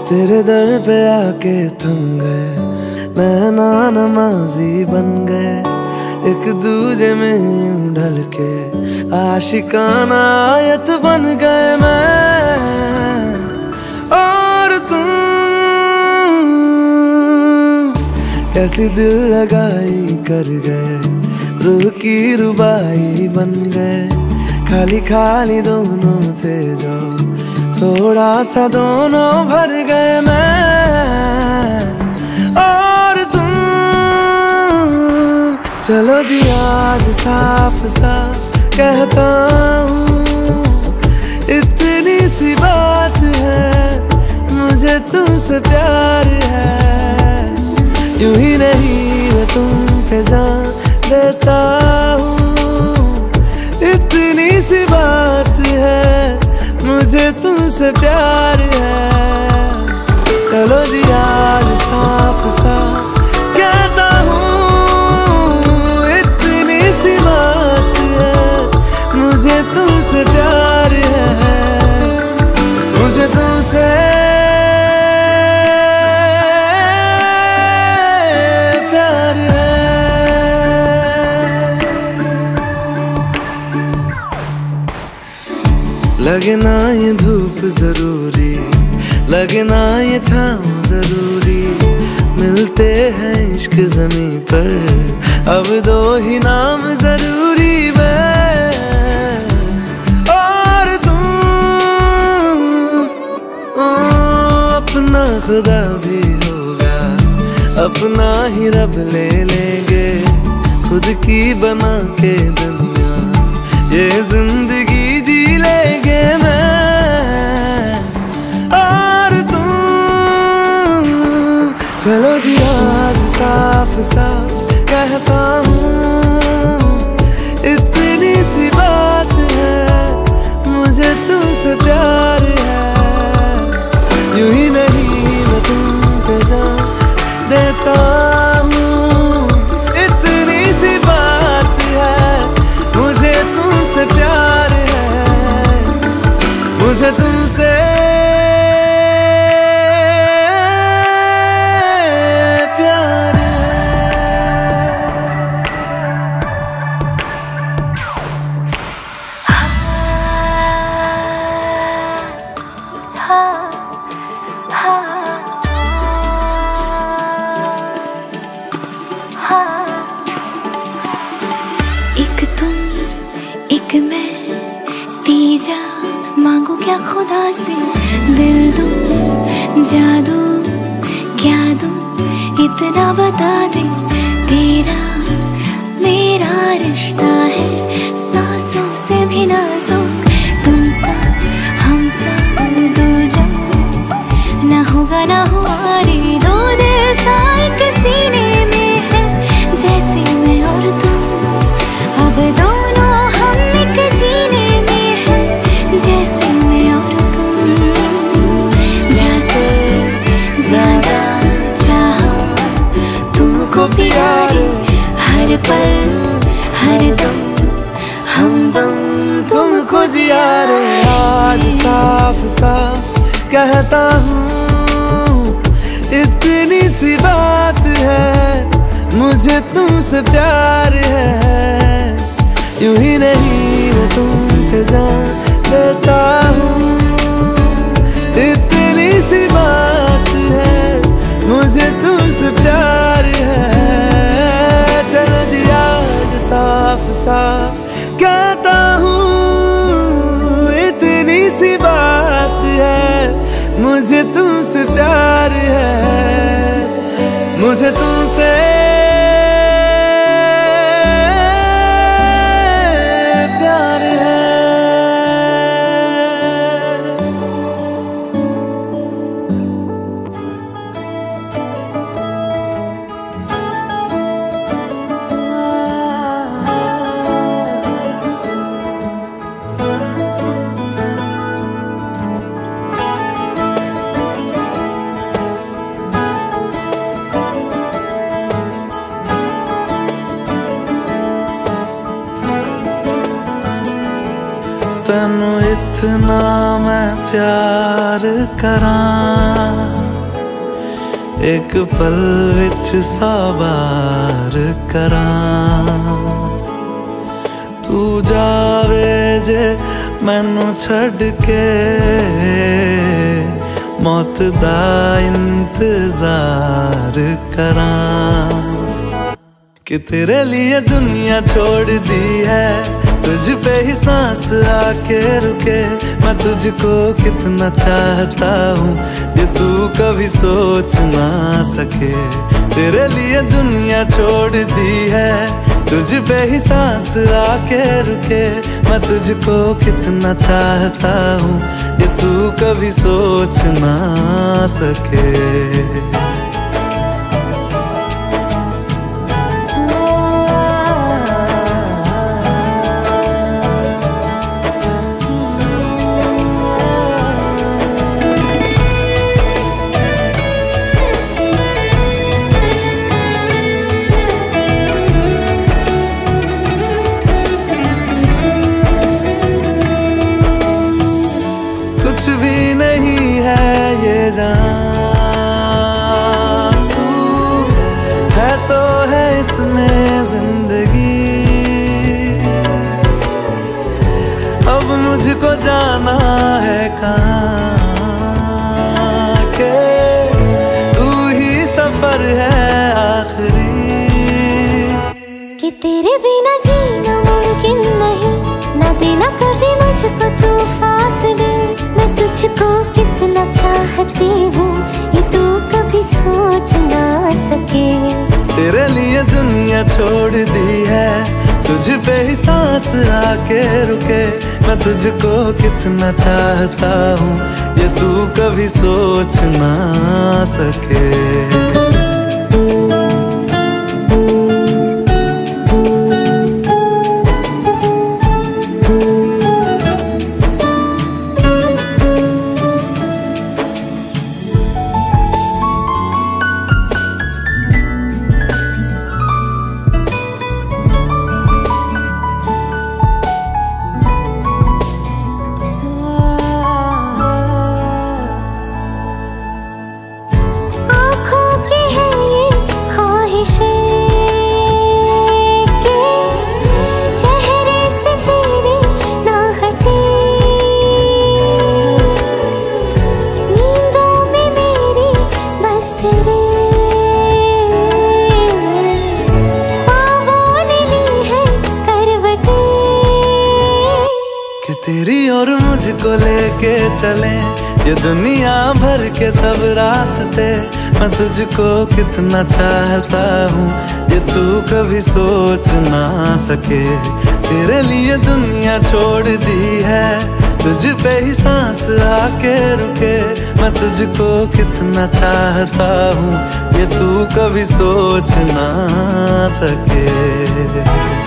तेरे दर पे आके थम गए, नैना नमाजी बन गए, एक दूजे में यूं ढल के आशिकाना आयत बन गए मैं और तुम। कैसी दिल लगाई कर गए, रूह की रुबाई बन गए, खाली खाली दोनों थे जो थोड़ा सा दोनों भर गए मैं और तुम। चलो जी आज साफ साफ कहता हूँ, इतनी सी बात है, मुझे तुमसे प्यार है। यूं ही नहीं मैं तुम पे जान देता हूँ, इतनी सी बात है, मुझे तुमसे प्यार है। चलो जी आज साफ साफ कहता हूँ, इतनी सी बात है, मुझे तुमसे प्यार है, मुझे तुमसे प्यार है। लगे ना ये धूप जरूरी, लगे ना ये छाँव जरूरी, मिलते हैं इश्क ज़मीं पर, अब दो ही नाम जरूरी मैं और तुम। अपना खुदा भी होगा, अपना ही रब ले लेंगे, खुद की बना के दुनिया ये जिंदगी जी लेंगे मैं और तुम। चलो जी आज साफ साफ कहता हूँ, इतनी सी बात है, मुझे तुमसे प्यार है। यूं ही नहीं मैं तुम पे जान देता हूँ, इतनी सी बात है, मुझे तुमसे प्यार है, मुझे तुमसे प्यार एक तुम एक मैं, तीजा मांगू क्या खुदा से, दिल दूं जादू क्या दूं, इतना बता दे, तेरा मेरा रिश्ता है सांसों से भी नाजुक, तुम सा हम सा दूजा, ना होगा ना हुआ रे, दो दिल सा एक सीने में है, जैसे मैं और तुम, अब दोनों हम एक जीने में है, जैसे मैं और तुम। जैसे ज्यादा चाहा तुमको प्यारे, हर पल हर दम हमदम तुमको जिया रे। आज साफ साफ कहता हूँ, इतनी सी बात है, मुझे तुमसे प्यार है। यूं ही नहीं मैं तुम पे जान देता हूँ, इतनी सी बात है, मुझे तुमसे प्यार है। चलो जी आज साफ साफ कहता हूँ, इतनी सी बात है, मुझे तुमसे प्यार है, मुझे तुमसे प्यार है। तैनू इतना मैं प्यार करां, एक पल विच 100 बार करां। तू जावे जे मैनू छड़ के, मौत दा इंतजार करां। कि तेरे लिए दुनिया छोड़ दी है, तुझ पे ही सांस आके रुके। मैं तुझको कितना चाहता हूँ ये तू कभी सोच ना सके। तेरे लिए दुनिया छोड़ दी है, तुझ पे ही सांस आके रुके। मैं तुझको कितना चाहता हूँ ये तू कभी सोच ना सके। कुछ भी नहीं है ये जान, तू है तो है इसमें जिंदगी। अब मुझको जाना है कहाँ के तू ही सफर है आखिरी। कि तेरे बिना जीना मुमकिन नहीं, ना देना कभी मुझको तू फासले। मैं तुझको कितना चाहती हूँ ये तू कभी सोच ना सके। तेरे लिए दुनिया छोड़ दी है, तुझ पे ही सांस आके रुके। मैं तुझको कितना चाहता हूँ ये तू कभी सोच ना सके। तेरी और मुझको लेके चले ये दुनिया भर के सब रास्ते। मैं तुझको कितना चाहता हूँ ये तू कभी सोच ना सके। तेरे लिए दुनिया छोड़ दी है, तुझ पे ही सांस आके रुके। मैं तुझको कितना चाहता हूँ ये तू कभी सोच ना सके।